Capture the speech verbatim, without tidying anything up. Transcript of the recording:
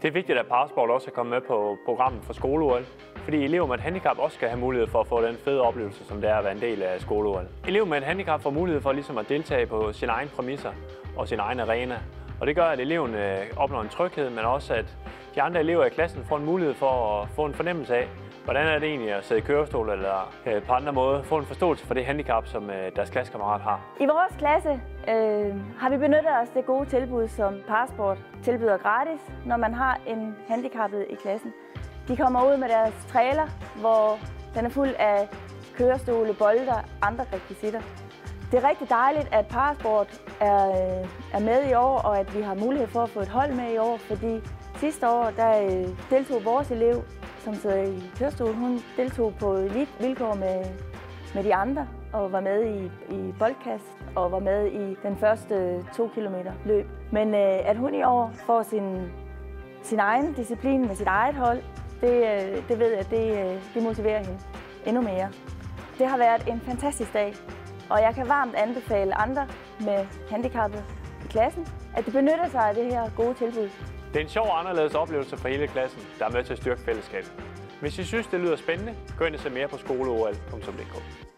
Det er vigtigt, at Parasport også er kommet med på programmet for skole-O L, fordi elever med et handicap også skal have mulighed for at få den fede oplevelse, som det er at være en del af skole-O L. Elever med et handicap får mulighed for ligesom at deltage på sine egne præmisser og sin egen arena. Og det gør, at eleven opnår en tryghed, men også at de andre elever i klassen får en mulighed for at få en fornemmelse af, hvordan er det egentlig at sidde i kørestol eller på andre måder få en forståelse for det handicap, som deres klassekammerat har. I vores klasse øh, har vi benyttet os af det gode tilbud, som Parasport tilbyder gratis, når man har en handicappet i klassen. De kommer ud med deres trailer, hvor den er fuld af kørestole, bolde og andre rekvisitter. Det er rigtig dejligt, at Parasport er, er med i år, og at vi har mulighed for at få et hold med i år, fordi sidste år der deltog vores elev, som sidder i kørestol, hun deltog på lige vilkår med, med de andre og var med i, i boldkast og var med i den første to kilometer løb. Men øh, at hun i år får sin, sin egen disciplin med sit eget hold, det, øh, det ved jeg, det, øh, det motiverer hende endnu mere. Det har været en fantastisk dag, og jeg kan varmt anbefale andre med handicappede i klassen, at de benytter sig af det her gode tilbud. Det er en sjov og anderledes oplevelse for hele klassen, der er med til at styrke fællesskabet. Hvis I synes, det lyder spændende, gå ind og se mere på skole O L punktum d k.